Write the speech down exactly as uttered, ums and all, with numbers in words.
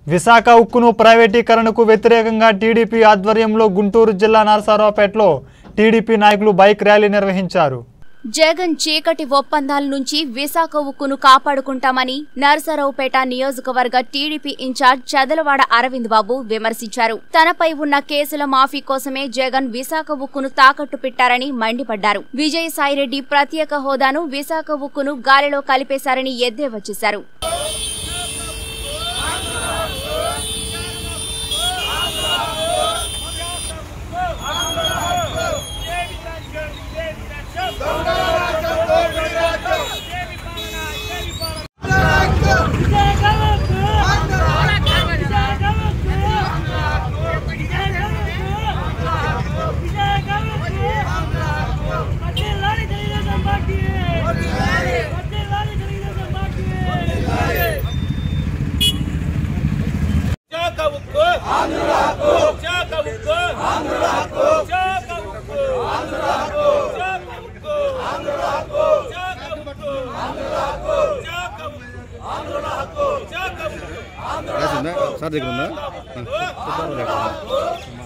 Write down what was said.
విశాఖ ఉక్కును ప్రైవేటీకరణకు వ్యతిరేకంగా టీడీపీ ఆధ్వర్యంలో గుంటూరు జిల్లా నరసరావుపేటలో టీడీపీ నాయకులు బైక్ ర్యాలీ నిర్వహించారు. జగన్ చీకటి ఒప్పందాల నుంచి విశాఖ ఉక్కును కాపాడుకుంటామని నరసరావుపేట నియోజకవర్గ టీడీపీ ఇన్ఛార్జ్ చదలవాడ అరవింద్ బాబు విమర్శించారు. తనపై ఉన్న కేసుల మాఫీ కోసమే జగన్ విశాఖ ఉక్కును తాకట్టు పెట్టారని మండిపడ్డారు. విజయసాయిరెడ్డి ప్రత్యేక హోదాను విశాఖ ఉక్కును గాలిలో కలిపేశారని ఎద్దేవా చేశారు. సార్ దగ్గర ఉందా?